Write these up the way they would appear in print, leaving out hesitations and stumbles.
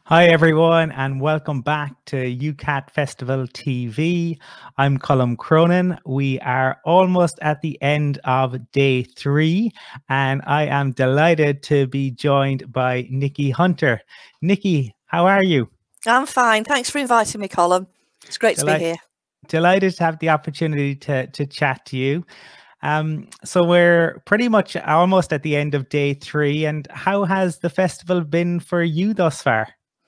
Hi everyone and welcome back to UCAT Festival TV. I'm Colm Cronin. We are almost at the end of day 3 and I am delighted to be joined by Nicky Hunter. Nicky, how are you? I'm fine. Thanks for inviting me, Colm. It's great to be here. Delighted to have the opportunity to chat to you. So we're pretty much almost at the end of day 3, and how has the festival been for you thus far?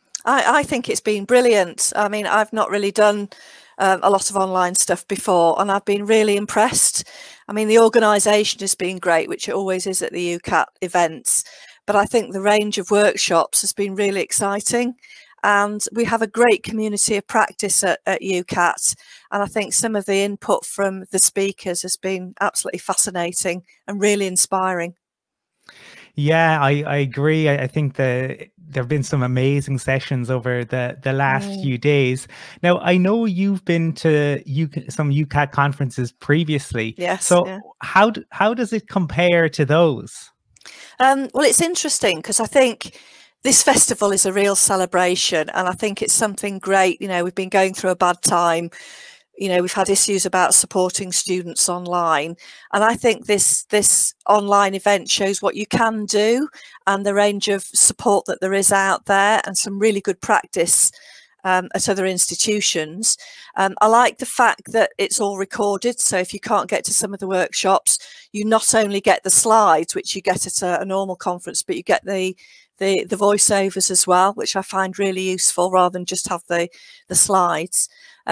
I think it's been brilliant. I mean, I've not really done a lot of online stuff before, and I've been really impressed. I mean, the organisation has been great, which it always is at the UCAT events, but I think the range of workshops has been really exciting. And we have a great community of practice at UCAT. And I think some of the input from the speakers has been absolutely fascinating and really inspiring. Yeah, I agree. I think there have been some amazing sessions over the last few days. Now, I know you've been to some UCAT conferences previously. Yes. So yeah. how does it compare to those? Well, it's interesting because I think this festival is a real celebration, and I think it's something great. You know, we've been going through a bad time. You know, we've had issues about supporting students online, and I think this online event shows what you can do and the range of support that there is out there, and some really good practice at other institutions. I like the fact that it's all recorded, so if you can't get to some of the workshops, you not only get the slides, which you get at a normal conference, but you get the voiceovers as well, which I find really useful rather than just have the slides.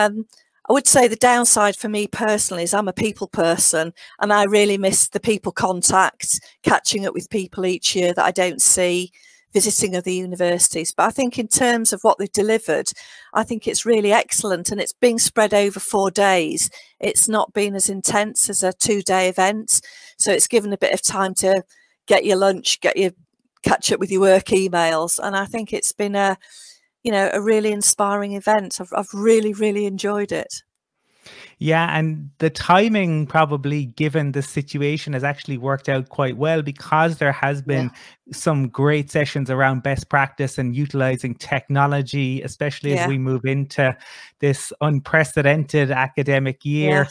I would say the downside for me personally is I'm a people person, and I really miss the people contact, catching up with people each year that I don't see, visiting other universities. But I think in terms of what they've delivered, I think it's really excellent, and it's being spread over 4 days. It's not been as intense as a 2-day event, so it's given a bit of time to get your lunch, catch up with your work emails, and I think it's been a really inspiring event. I've really enjoyed it. Yeah, and the timing, probably given the situation, has actually worked out quite well, because there has been some great sessions around best practice and utilizing technology, especially as we move into this unprecedented academic year.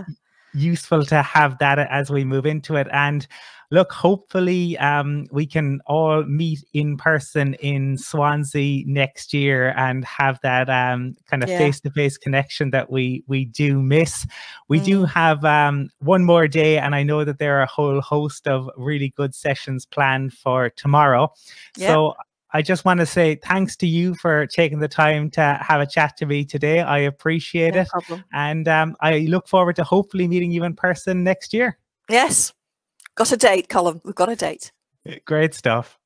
Useful to have that as we move into it. And look, hopefully we can all meet in person in Swansea next year and have that kind of face-to-face connection that we do miss. We do have one more day, and I know that there are a whole host of really good sessions planned for tomorrow. So I just want to say thanks to you for taking the time to have a chat to me today. I appreciate it. Problem. And I look forward to hopefully meeting you in person next year. Yes. Got a date, Colm. We've got a date. Great stuff.